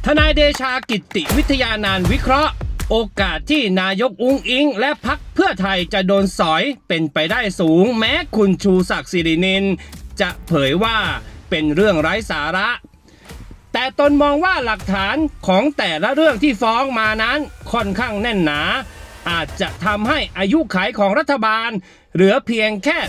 ทนายเดชากิติวิทยานานท์วิเคราะห์โอกาสที่นายกอุ๊งอิ๊งและพรรคเพื่อไทยจะโดนสอยเป็นไปได้สูงแม้คุณชูศักดิ์สิรินินจะเผยว่าเป็นเรื่องไร้สาระแต่ตนมองว่าหลักฐานของแต่ละเรื่องที่ฟ้องมานั้นค่อนข้างแน่นหนาอาจจะทำให้อายุขัยของรัฐบาลเหลือเพียงแค่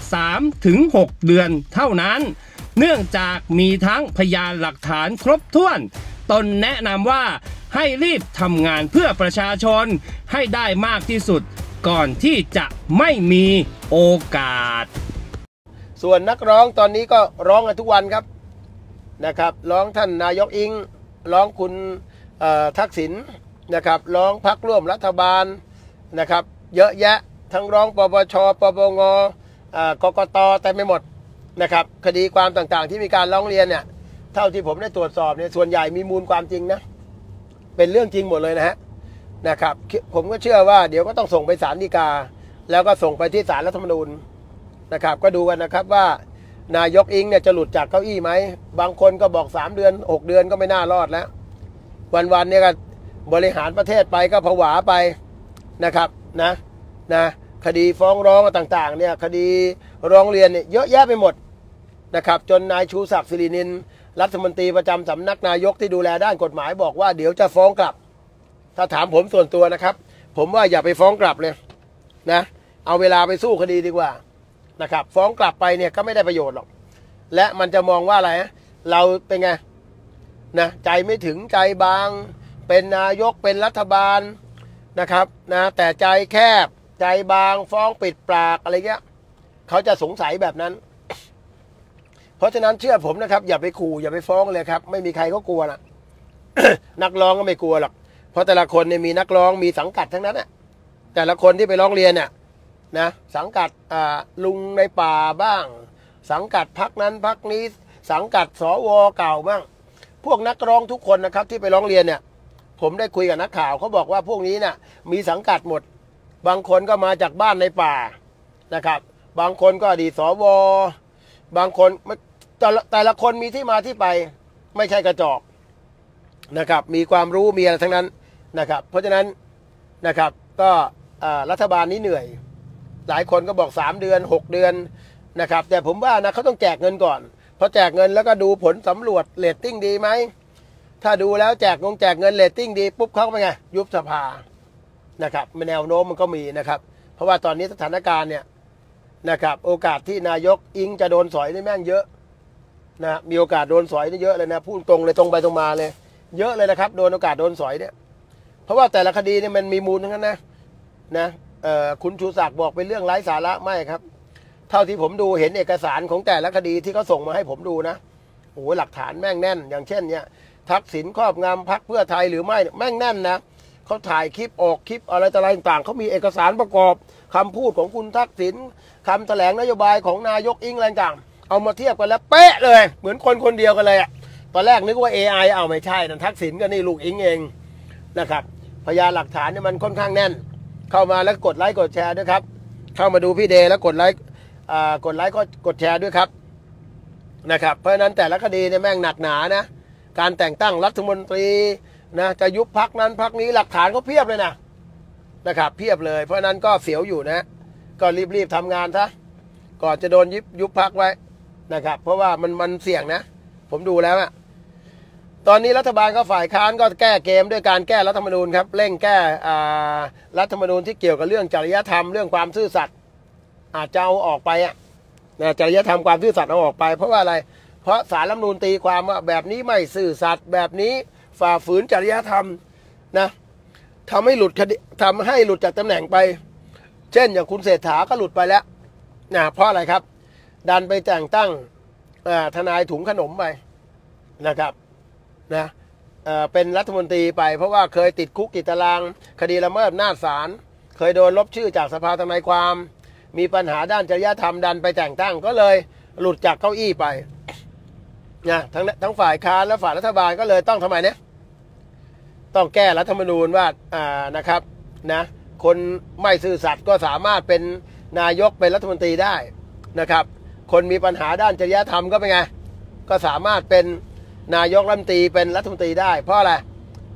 3-6 เดือนเท่านั้นเนื่องจากมีทั้งพยานหลักฐานครบถ้วนตนแนะนำว่าให้รีบทำงานเพื่อประชาชนให้ได้มากที่สุดก่อนที่จะไม่มีโอกาสส่วนนักร้องตอนนี้ก็ร้องกันทุกวันครับนะครับร้องท่านนายกอิงร้องคุณทักษิณนะครับร้องพรรคร่วมรัฐบาลนะครับเยอะแยะทั้งร้องปปชปปงกกตแต่ไม่หมดนะครับคดีความต่างๆที่มีการร้องเรียนเนี่ยเท่าที่ผมได้ตรวจสอบเนี่ยส่วนใหญ่มีมูลความจริงนะเป็นเรื่องจริงหมดเลยนะครับผมก็เชื่อว่าเดี๋ยวก็ต้องส่งไปศาลฎีกาแล้วก็ส่งไปที่ศาลรัฐธรรมนูญนะครับก็ดูกันนะครับว่านายกอิงเนี่ยจะหลุดจากเก้าอี้ไหมบางคนก็บอก3 เดือน 6 เดือนก็ไม่น่ารอดแล้ววันๆเนี่ยก็บริหารประเทศไปก็ผวาไปนะครับนะคดีฟ้องร้องต่างๆเนี่ยคดีร้องเรียนเนี่ยเยอะแยะไปหมดนะครับจนนายชูศักดิ์สิรินินรัฐมนตรีประจำสำนักนายกที่ดูแลด้านกฎหมายบอกว่าเดี๋ยวจะฟ้องกลับถ้าถามผมส่วนตัวนะครับผมว่าอย่าไปฟ้องกลับเลยนะเอาเวลาไปสู้คดีดีกว่านะครับฟ้องกลับไปเนี่ยก็ไม่ได้ประโยชน์หรอกและมันจะมองว่าอะไรเราเป็นไงนะใจไม่ถึงใจบางเป็นนายกเป็นรัฐบาลนะครับนะแต่ใจแคบใจบางฟ้องปิดปากอะไรเงี้ยเขาจะสงสัยแบบนั้นเพราะฉะนั้นเชื่อผมนะครับอย่าไปขู่อย่าไปฟ้องเลยครับไม่มีใครเขากลัวนะ นักร้องก็ไม่กลัวหรอกเพราะแต่ละคนเนี่ยมีนักร้องมีสังกัดทั้งนั้นน่ะแต่ละคนที่ไปร้องเรียนเนี่ยนะสังกัดลุงในป่าบ้างสังกัดพรรคนั้นพรรคนี้สังกัดสวเก่าบ้างพวกนักร้องทุกคนนะครับที่ไปร้องเรียนเนี่ยผมได้คุยกับนักข่าวเขาบอกว่าพวกนี้เนี่ยมีสังกัดหมดบางคนก็มาจากบ้านในป่านะครับบางคนก็อดีตสวบางคนแต่ละคนมีที่มาที่ไปไม่ใช่กระจอกนะครับมีความรู้มีอะไรทั้งนั้นนะครับเพราะฉะนั้นนะครับก็รัฐบาลนี้เหนื่อยหลายคนก็บอก3 เดือน 6 เดือนนะครับแต่ผมว่านะเขาต้องแจกเงินก่อนพอแจกเงินแล้วก็ดูผลสำรวจเรตติ้งดีไหมถ้าดูแล้วแจกเงินเรตติ้งดีปุ๊บเขาเป็นไงยุบสภานะครับแนวโน้มมันก็มีนะครับเพราะว่าตอนนี้สถานการณ์เนี่ยนะครับโอกาสที่นายกอิงจะโดนสอยนี่แม่งเยอะนะมีโอกาสโดนสอยนี่เยอะเลยนะพูดตรงเลยตรงไปตรงมาเลยเยอะเลยนะครับโดนโอกาสโดนสอยเนี่ยเพราะว่าแต่ละคดีเนี่ยมันมีมูลทั้งนั้นนะคุณชูศักดิ์บอกเป็นเรื่องไร้สาระไม่ครับเท่าที่ผมดูเห็นเอกสารของแต่ละคดีที่เขาส่งมาให้ผมดูนะโอ้โหหลักฐานแม่งแน่นอย่างเช่นเนี่ยทักษิณครอบงำพรรคเพื่อไทยหรือไม่แม่งแน่นนะเขาถ่ายคลิปออกคลิปอะไรต่างๆเขามีเอกสารประกอบคำพูดของคุณทักษิณคำแถลงนโยบายของนายกอิงอะไรต่างเอามาเทียบกันแล้วเป๊ะเลยเหมือนคนเดียวกันเลยอะตอนแรกนึกว่า AI เอาไม่ใช่นะทักษิณก็นี่ลูกอิงเองนะครับพยานหลักฐานเนี่ยมันค่อนข้างแน่นเข้ามาแล้วกดไลค์กดแชร์ด้วยครับเข้ามาดูพี่เดย์แล้วกดไลค์ก็กดแชร์ด้วยครับนะครับเพราะฉะนั้นแต่ละคดีเนี่ยแม่งหนักหนานะการแต่งตั้งรัฐมนตรีนะจะยุบพรรคนั้นพรรคนี้หลักฐานก็เพียบเลยนะครับเพียบเลยเพราะฉะนั้นก็เสียวอยู่นะก็รีบทำงานซะก่อนจะโดนยุบพรรคไว้นะครับเพราะว่ามันเสี่ยงนะผมดูแล้วอะตอนนี้รัฐบาลก็ฝ่ายค้านก็แก้เกมด้วยการแก้รัฐธรรมนูญครับเร่งแก้รัฐธรรมนูญที่เกี่ยวกับเรื่องจริยธรรมเรื่องความซื่อสัตย์อาจจะเอาออกไปจริยธรรมความซื่อสัตย์เอาออกไปเพราะว่าอะไรเพราะศาลรัฐธรรมนูญตีความว่าแบบนี้ไม่ซื่อสัตย์แบบนี้ฝ่าฝืนจริยธรรมนะทำให้หลุดจากตำแหน่งไปเช่นอย่างคุณเศรษฐาก็หลุดไปแล้วนะเพราะอะไรครับดันไปแต่งตั้งทนายถุงขนมไปนะครับนะเป็นรัฐมนตรีไปเพราะว่าเคยติดคุกติดตารางคดีละเมิดอำนาจศาลเคยโดนลบชื่อจากสภาทนายความมีปัญหาด้านจริยธรรมดันไปแต่งตั้งก็เลยหลุดจากเก้าอี้ไปนะทั้งฝ่ายค้านและฝ่ายรัฐบาลก็เลยต้องทำไมเนี่ยต้องแก้รัฐธรรมนูญว่านะครับนะคนไม่ซื่อสัตย์ก็สามารถเป็นนายกเป็นรัฐมนตรีได้นะครับคนมีปัญหาด้านจริยธรรมก็เป็นไงก็สามารถเป็นนายกรัฐมนตรีเป็นรัฐมนตรีได้เพราะอะไร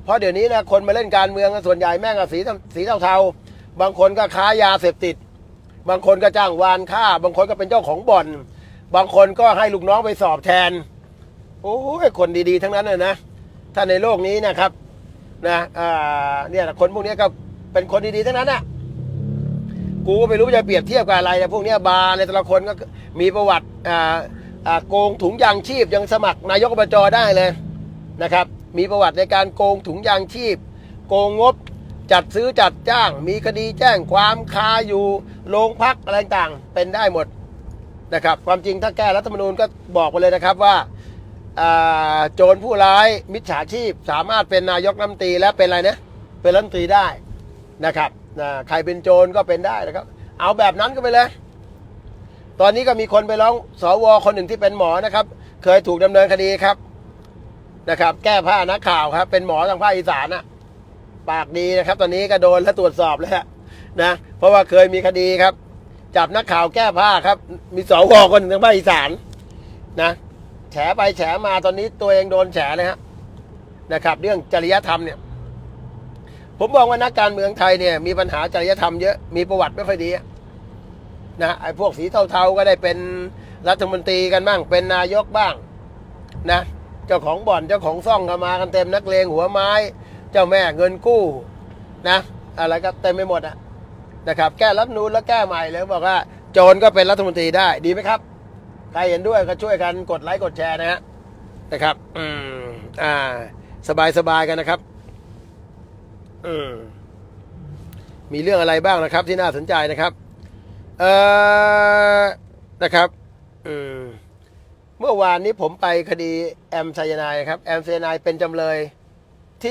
เพราะเดี๋ยวนี้นะคนมาเล่นการเมืองส่วนใหญ่แม่งสีเทาๆบางคนก็ค้ายาเสพติดบางคนก็จ้างวานฆ่าบางคนก็เป็นเจ้าของบ่อนบางคนก็ให้ลูกน้องไปสอบแทนโอ้ยคนดีๆทั้งนั้นเลยนะถ้าในโลกนี้นะครับนะเนี่ยคนพวกนี้ก็เป็นคนดีๆทั้งนั้นนะกูก็ไม่รู้จะเปรียบเทียบกับอะไรนะพวกนี้บาร์ในแต่ละคนก็มีประวัติโกงถุงยางชีพยังสมัครนายกอบจได้เลยนะครับมีประวัติในการโกงถุงยางชีพโกงงบจัดซื้อจัดจ้างมีคดีแจ้งความคาอยู่โรงพักอะไรต่างเป็นได้หมดนะครับความจริงถ้าแก้รัฐธรรมนูญก็บอกไปเลยนะครับว่าโจรผู้ร้ายมิจฉาชีพสามารถเป็นนายกรัฐมนตรีและเป็นอะไรนะเป็นรัฐมนตรีได้นะครับใครเป็นโจรก็เป็นได้นะครับเอาแบบนั้นก็ไปเลยตอนนี้ก็มีคนไปร้องสวคนหนึ่งที่เป็นหมอนะครับเคยถูกดำเนินคดีครับนะครับแก้ผ้านักข่าวครับเป็นหมอทางภาคอีสานนะปากดีนะครับตอนนี้ก็โดนและตรวจสอบแล้วนะเพราะว่าเคยมีคดีครับจับนักข่าวแก้ผ้าครับมีสวคนหนึ่งทางภาคอีสานนะแฉไปแฉมาตอนนี้ตัวเองโดนแฉเลยฮะนะครับเรื่องจริยธรรมเนี่ยผมมองว่านักการเมืองไทยเนี่ยมีปัญหาจริยธรรมเยอะมีประวัติไม่ค่อยดีนะไอ้พวกสีเทาๆก็ได้เป็นรัฐมนตรีกันบ้างเป็นนายกบ้างนะเจ้าของบ่อนเจ้าของซ่องก็มากันเต็มนักเลงหัวไม้เจ้าแม่เงินกู้นะอะไรก็เต็มไปหมดนะครับแก้รัฐธรรมนูญแล้วแก้ใหม่เลยบอกว่าโจรก็เป็นรัฐมนตรีได้ดีไหมครับใครเห็นด้วยก็ช่วยกันกดไลค์กดแชร์นะครับสบายกันนะครับมีเรื่องอะไรบ้างนะครับที่น่าสนใจนะครับนะครับเมื่อวานนี้ผมไปคดีแอมไซยาไนด์ครับแอมไซยาไนด์เป็นจำเลยที่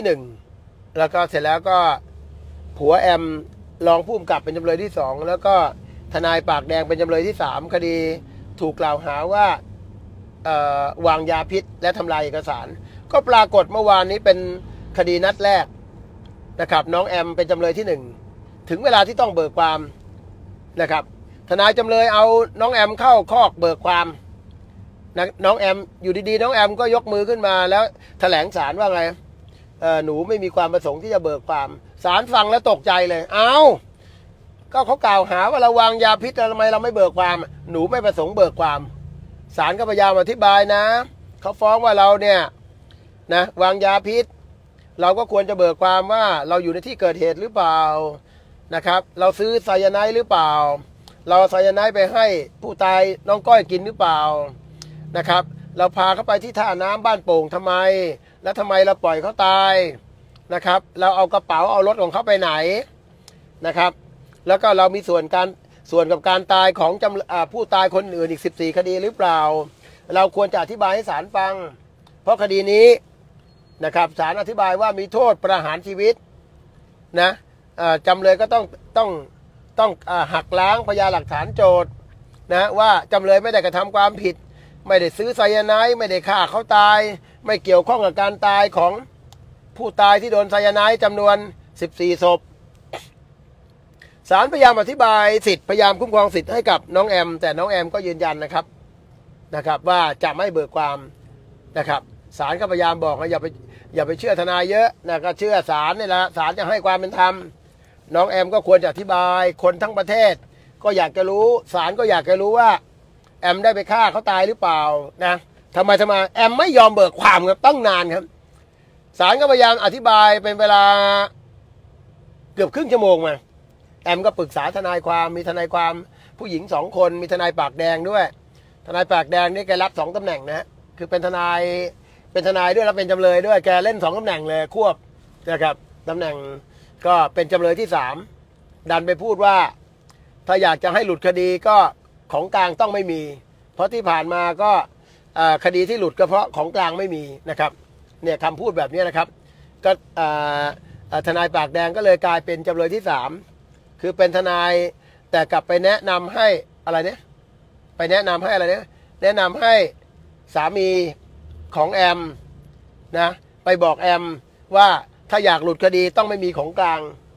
1แล้วก็เสร็จแล้วก็ผัวแอมรองผู้กำกับเป็นจำเลยที่2แล้วก็ทนายปากแดงเป็นจำเลยที่3คดีถูกกล่าวหาว่าวางยาพิษและทำลายเอกสารก็ปรากฏเมื่อวานนี้เป็นคดีนัดแรกนะครับน้องแอมเป็นจำเลยที่1ถึงเวลาที่ต้องเบิกความนะครับทนายจำเลยเอาน้องแอมเข้าคอกเบิกความนะน้องแอมอยู่ดีๆน้องแอมก็ยกมือขึ้นมาแล้วแถลงศาลว่าไงหนูไม่มีความประสงค์ที่จะเบิกความศาลฟังแล้วตกใจเลยก็เขากล่าวหาว่าเราวางยาพิษทำไมเราไม่เบิกความหนูไม่ประสงค์เบิกความศาลก็พยายามอธิบายนะเขาฟ้องว่าเราเนี่ยนะวางยาพิษเราก็ควรจะเบิกความว่าเราอยู่ในที่เกิดเหตุหรือเปล่านะครับเราซื้อไซยาไนด์หรือเปล่าเราไซยาไนด์ไปให้ผู้ตายน้องก้อยกินหรือเปล่านะครับเราพาเขาไปที่ท่าน้ำบ้านโป่งทำไมแล้วทำไมเราปล่อยเขาตายนะครับเราเอากระเป๋าเอารถของเขาไปไหนนะครับแล้วก็เรามีส่วนกับการตายของผู้ตายคนอื่นอีก14คดีหรือเปล่าเราควรจะอธิบายให้ศาลฟังเพราะคดีนี้นะครับศาลอธิบายว่ามีโทษประหารชีวิตนะจำเลยก็ต้องหักล้างพยานหลักฐานโจทย์นะว่าจำเลยไม่ได้กระทำความผิดไม่ได้ซื้อไซยาไนด์ไม่ได้ฆ่าเขาตายไม่เกี่ยวข้องกับการตายของผู้ตายที่โดนไซยาไนด์จำนวน14ศพศาลพยายามอธิบายสิทธิ์พยายามคุ้มครองสิทธิ์ให้กับน้องแอมแต่น้องแอมก็ยืนยันนะครับว่าจะไม่เบิกความนะครับศาลก็พยายามบอกว่าอย่าไปเชื่อทนายเยอะนะก็เชื่อศาลนี่แหละศาลจะให้ความเป็นธรรมน้องแอมก็ควรจะอธิบายคนทั้งประเทศก็อยากจะรู้ศาลก็อยากจะรู้ว่าแอมได้ไปฆ่าเขาตายหรือเปล่านะทำไมแอมไม่ยอมเบิกความครับตั้งนานครับศาลก็พยายามอธิบายเป็นเวลาเกือบครึ่งชั่วโมงมาแอมก็ปรึกษาทนายความมีทนายความผู้หญิง2คนมีทนายปากแดงด้วยทนายปากแดงนี่แกรับ2ตำแหน่งนะคือเป็นทนายด้วยแล้วเป็นจำเลยด้วยแกเล่น2ตำแหน่งเลยควบนะครับตำแหน่งก็เป็นจำเลยที่3ดันไปพูดว่าถ้าอยากจะให้หลุดคดีก็ของกลางต้องไม่มีเพราะที่ผ่านมาก็คดีที่หลุดก็เพราะของกลางไม่มีนะครับเนี่ยคำพูดแบบนี้นะครับก็ทนายปากแดงก็เลยกลายเป็นจำเลยที่3คือเป็นทนายแต่กลับไปแนะนำให้อะไรเนี่ยไปแนะนำให้อะไรเนี่ยแนะนำให้สามีของแอมนะไปบอกแอมว่าถ้าอยากหลุดคดีต้องไม่มีของกลาง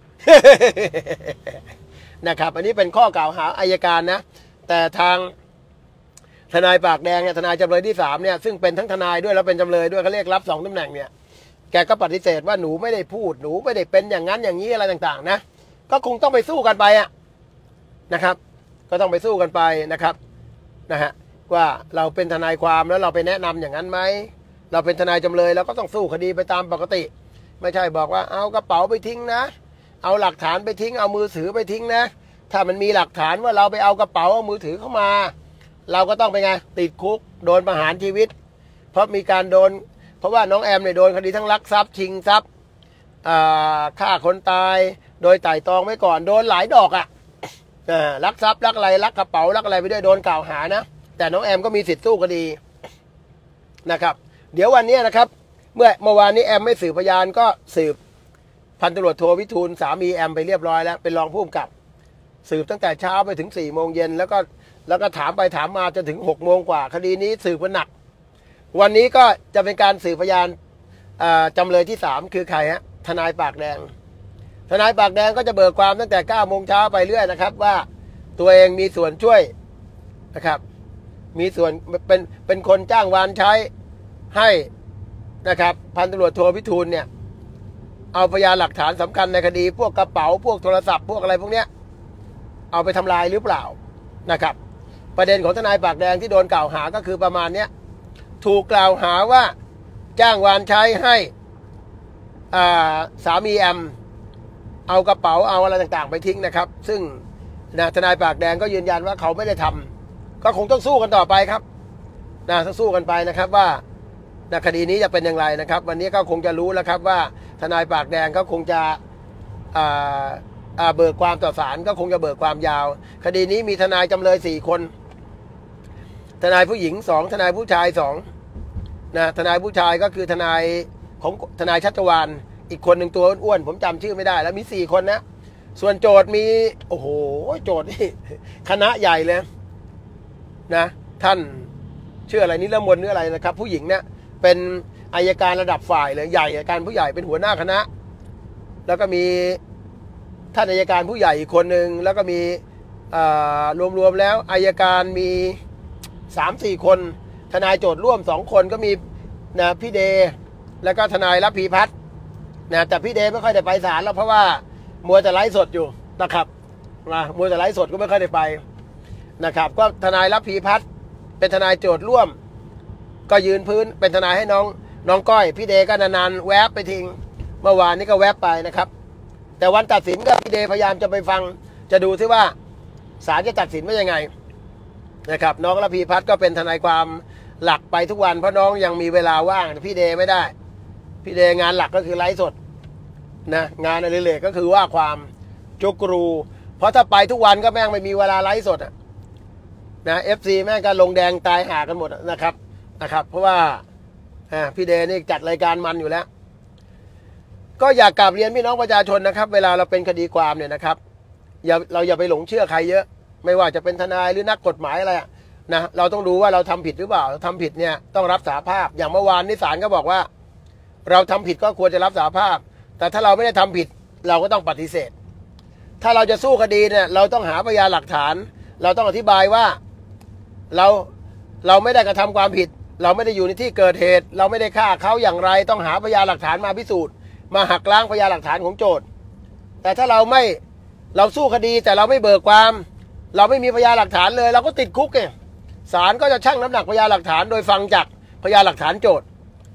นะครับอันนี้เป็นข้อกล่าวหาอัยการนะแต่ทางทนายปากแดงเนี่ยทนายจำเลยที่3เนี่ยซึ่งเป็นทั้งทนายด้วยแล้วเป็นจำเลยด้วยเขาเรียกรับ2ตำแหน่งเนี่ยแแกก็ปฏิเสธว่าหนูไม่ได้พูดหนูไม่ได้เป็นอย่างนั้นอย่างนี้อะไรต่างๆนะก็คงต้องไปสู้กันไปนะครับก็ต้องไปสู้กันไปนะครับนะฮะว่าเราเป็นทนายความแล้วเราไปแนะนำอย่างนั้นไหมเราเป็นทนายจำเลยเราก็ต้องสู้คดีไปตามปกติไม่ใช่บอกว่าเอากระเป๋าไปทิ้งนะเอาหลักฐานไปทิ้งเอามือถือไปทิ้งนะถ้ามันมีหลักฐานว่าเราไปเอากระเป๋าเอามือถือเข้ามาเราก็ต้องไปไงติดคุกโดนประหารชีวิตเพราะมีการโดนเพราะว่าน้องแอมเนี่ยโดนคดีทั้งลักทรัพย์ชิงทรัพย์ฆ่าคนตายโดยไต่ตรองไว้ก่อนโดนหลายดอกลักทรัพย์ลักอะไรลักกระเป๋าลักอะไรไปด้วยโดนกล่าวหานะแต่น้องแอมก็มีสิทธิ์สู้คดีนะครับเดี๋ยววันนี้นะครับเมื่อวานนี้แอมไม่สืบพยานก็สืบพันตำรวจโทวิทูลสามีแอมไปเรียบร้อยแล้วเป็นรองผู้กำกับสืบตั้งแต่เช้าไปถึง4 โมงเย็นแล้วก็ถามไปถามมาจนถึง6 โมงกว่าคดีนี้สืบกันหนักวันนี้ก็จะเป็นการสืบพยานจำเลยที่3คือใครฮะทนายปากแดงทนายปากแดงก็จะเบิกความตั้งแต่9 โมงเช้าไปเรื่อยนะครับว่าตัวเองมีส่วนช่วยนะครับมีส่วนเป็นคนจ้างวานใช้ให้นะครับพันตำรวจโทวิทูลเนี่ยเอาพยานหลักฐานสำคัญในคดีพวกกระเป๋าพวกโทรศัพท์พวกอะไรพวกเนี้ยเอาไปทำลายหรือเปล่านะครับประเด็นของทนายปากแดงที่โดนกล่าวหาก็คือประมาณเนี้ยถูกกล่าวหาว่าจ้างวานใช้ให้สามีแอมเอากระเป๋าเอาอะไรต่างๆไปทิ้งนะครับซึ่งทนายปากแดงก็ยืนยันว่าเขาไม่ได้ทำก็คงต้องสู้กันต่อไปครับต้องสู้กันไปนะครับว่าคดีนี้จะเป็นอย่างไรนะครับวันนี้ก็คงจะรู้แล้วครับว่าทนายปากแดงก็คงจะเบิกความต่อศาลก็คงจะเบิกความยาวคดีนี้มีทนายจำเลย4 คนทนายผู้หญิง2ทนายผู้ชาย2ทนายผู้ชายก็คือทนายของทนายชัชวาลอีกคนหนึ่งตัวอ้วนผมจำชื่อไม่ได้แล้วมี4 คนนะส่วนโจทย์มีโอ้โหโจทย์นี่คณะใหญ่เลยนะท่านชื่ออะไรนิรมนต์หรืออะไรนะครับผู้หญิงเนี่ยเป็นอัยการระดับฝ่ายเลยใหญ่อัยการผู้ใหญ่เป็นหัวหน้าคณะแล้วก็มีท่านอัยการผู้ใหญ่อีกคนหนึ่งแล้วก็มีรวมๆแล้วอัยการมี 3-4 คนทนายโจทย์ร่วม2 คนก็มีพี่เดแล้วก็ทนายรัพพีพัฒน์แต่พี่เดไม่ค่อยได้ไปศาลแล้วเพราะว่ามัวแต่ไลฟ์สดอยู่นะครับมัวแต่ไลฟ์สดก็ไม่ค่อยได้ไปนะครับก็ทนายรัพพีพัฒน์เป็นทนายโจทย์ร่วมก็ยืนพื้นเป็นทนายให้น้องก้อยพี่เดก็นานๆแวบไปทิ้งเมื่อวานนี้ก็แวบไปนะครับแต่วันตัดสินก็พี่เดพยายามจะไปฟังจะดูซิว่าศาลจะตัดสินว่ายังไงนะครับน้องรัพพีพัฒน์ก็เป็นทนายความหลักไปทุกวันเพราะน้องยังมีเวลาว่างพี่เดไม่ได้พี่เดงานหลักก็คือไลฟ์สดงานอดิเรกก็คือว่าความจุกรูเพราะถ้าไปทุกวันก็แม่งไม่มีเวลาไลฟ์สดFC แม่งก็ลงแดงตายหากันหมดนะครับเพราะว่าพี่เดนี่จัดรายการมันอยู่แล้วก็อยากกราบเรียนพี่น้องประชาชนนะครับเวลาเราเป็นคดีความเนี่ยนะครับเราอย่าไปหลงเชื่อใครเยอะไม่ว่าจะเป็นทนายหรือนักกฎหมายอะไรเราต้องดูว่าเราทำผิดหรือเปล่าทำผิดเนี่ยต้องรับสารภาพอย่างเมื่อวานนี้ศาลก็บอกว่าเราทำผิดก็ควรจะรับสารภาพแต่ถ้าเราไม่ได้ทำผิดเราก็ต้องปฏิเสธถ้าเราจะสู้คดีเนี่ยเราต้องหาพยานหลักฐานเราต้องอธิบายว่าเราไม่ได้กระทำความผิดเราไม่ได้อยู่ในที่เกิดเหตุเราไม่ได้ฆ่าเขาอย่างไรต้องหาพยานหลักฐานมาพิสูจน์มาหักล้างพยานหลักฐานของโจทย์แต่ถ้าเราสู้คดีแต่เราไม่เบิกความเราไม่มีพยานหลักฐานเลยเราก็ติดคุกไงศาลก็จะชั่งน้ำหนักพยานหลักฐานโดยฟังจากพยานหลักฐานโจทย์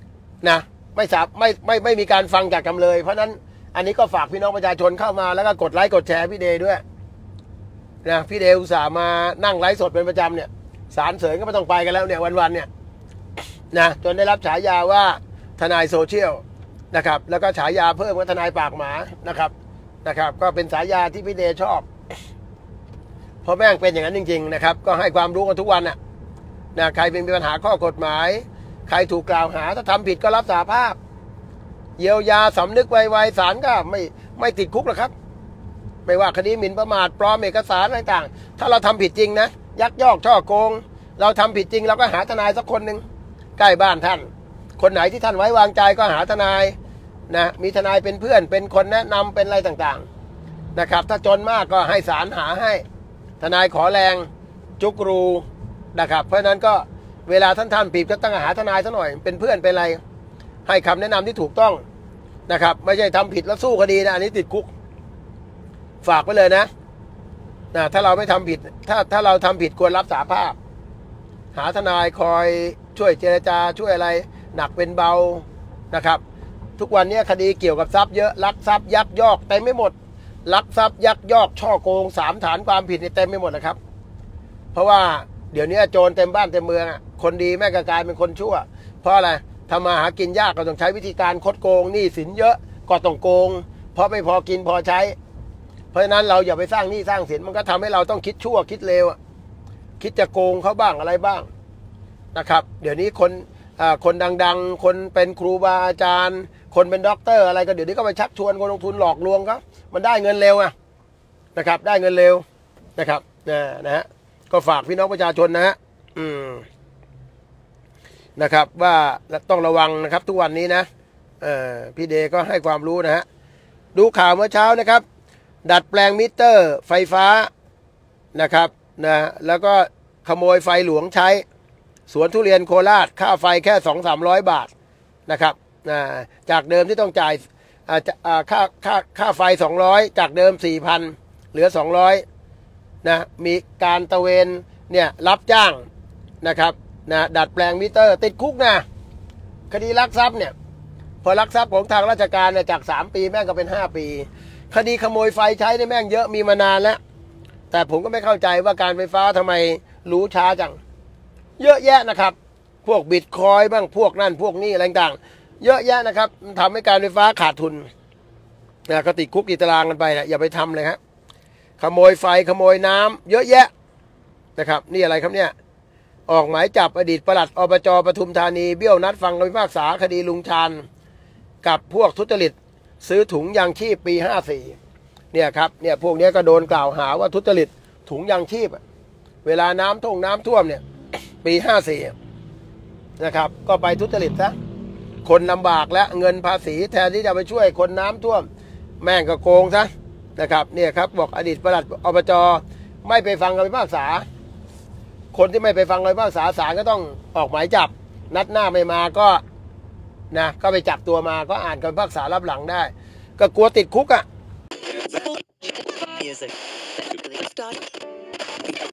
ไม่มีการฟังจากจำเลยเพราะนั้นอันนี้ก็ฝากพี่น้องประชาชนเข้ามาแล้วก็กดไลค์กดแชร์พี่เดด้วยพี่เดอุตส่าห์มานั่งไลฟ์สดเป็นประจำเนี่ยศาลเสริญก็ไม่ต้องไปกันแล้วเนี่ยวันๆเนี่ยจนได้รับฉายาว่าทนายโซเชียลนะครับแล้วก็ฉายาเพิ่มว่าทนายปากหมานะครับก็เป็นฉายาที่พี่เดชอบเพราะแม่งเป็นอย่างนั้นจริงๆนะครับก็ให้ความรู้กันทุกวันใครเป็นปัญหาข้อกฎหมายใครถูกกล่าวหาถ้าทำผิดก็รับสารภาพเยียวยาสำนึกไวๆศาลก็ไม่ติดคุกหรอกครับไม่ว่าคดีหมิ่นประมาทปลอมเอกสารต่างๆถ้าเราทำผิดจริงนะยักยอกช่อโกงเราทำผิดจริงเราก็หาทนายสักคนหนึ่งใกล้บ้านท่านคนไหนที่ท่านไว้วางใจก็หาทนายมีทนายเป็นเพื่อนเป็นคนแนะนำเป็นอะไรต่างๆนะครับถ้าจนมากก็ให้ศาลหาให้ทนายขอแรงจุกรูนะครับเพราะฉะนั้นก็เวลาท่านผิดก็ต้องหาทนายซะหน่อยเป็นเพื่อนเป็นอะไรให้คำแนะนำที่ถูกต้องนะครับไม่ใช่ทำผิดแล้วสู้คดีนะอันนี้ติดคุกฝากไว้เลยนะถ้าเราไม่ทำผิดถ้าเราทำผิดควรรับสาภาพหาทนายคอยช่วยเจรจาช่วยอะไรหนักเป็นเบานะครับทุกวันนี้คดีเกี่ยวกับทรัพย์เยอะลักทรัพย์ยักยอกเต็มไม่หมดลักทรัพย์ยักยอกช่อโกง3 ฐานความผิดเต็มไม่หมดนะครับเพราะว่าเดี๋ยวนี้โจรเต็มบ้านเต็มเมืองคนดีแม่งก็กลายเป็นคนชั่วเพราะอะไรทำมาหากินยากก็ต้องใช้วิธีการคดโกงหนี้สินเยอะก็ต้องโกงเพราะไม่พอกินพอใช้เพราะฉะนั้นเราอย่าไปสร้างหนี้สร้างสินมันก็ทำให้เราต้องคิดชั่วคิดเลวคิดจะโกงเขาบ้างอะไรบ้างนะครับเดี๋ยวนี้คนดังๆคนเป็นครูบาอาจารย์คนเป็นด็อกเตอร์อะไรก็เดี๋ยวนี้ก็ไปชักชวนคนลงทุนหลอกลวงเขามันได้เงินเร็วนะครับได้เงินเร็วนะครับนะฮะก็ฝากพี่น้องประชาชนนะฮะนะครับว่าต้องระวังนะครับทุกวันนี้นะพี่เดก็ให้ความรู้นะฮะดูข่าวเมื่อเช้านะครับดัดแปลงมิเตอร์ไฟฟ้านะครับนะแล้วก็ขโมยไฟหลวงใช้สวนทุเรียนโคราชค่าไฟแค่200-300 บาทนะครับจากเดิมที่ต้องจ่ายค่าไฟ200จากเดิม 4,000 เหลือ200นะมีการตะเวนเนี่ยรับจ้างนะครับดัดแปลงมิเตอร์ติดคุกนะคดีลักทรัพย์เนี่ยพอลักทรัพย์ของทางราชการเนี่ยจาก3 ปีแม่งก็เป็น5 ปีคดีขโมยไฟใช้ในแม่งเยอะมีมานานแล้วแต่ผมก็ไม่เข้าใจว่าการไฟฟ้าทำไมรู้ช้าจังเยอะแยะนะครับพวกบิตคอยบ้างพวกนั่นพวกนี้อะไรต่างเยอะแยะนะครับทำให้การไฟฟ้าขาดทุนก็ติดคุกติดตารางกันไปนะอย่าไปทำเลยครับขโมยไฟขโมยน้ำเยอะแยะนะครับนี่อะไรครับเนี่ยออกหมายจับอดีตปลัดอบจ.ปทุมธานีเบี้ยวนัดฟังคำพิพากษาคดีลุงชาญกับพวกทุจริตซื้อถุงยางชีพปี54เนี่ยครับเนี่ยพวกนี้ก็โดนกล่าวหาว่าทุจริตถุงยางชีพเวลาน้ำท่วมเนี่ยปี54นะครับก็ไปทุจริตซะคนลำบากและเงินภาษีแทนที่จะไปช่วยคนน้ำท่วมแม่งก็โกงซะนะครับเนี่ยครับบอกอดีตปลัดอบจ.ไม่ไปฟังคำพิพากษาคนที่ไม่ไปฟังคำพิพากษาศาลก็ต้องออกหมายจับนัดหน้าไม่มาก็ก็ไปจับตัวมาก็อ่านคำพิพากษารับหลังได้ก็กลัวติดคุก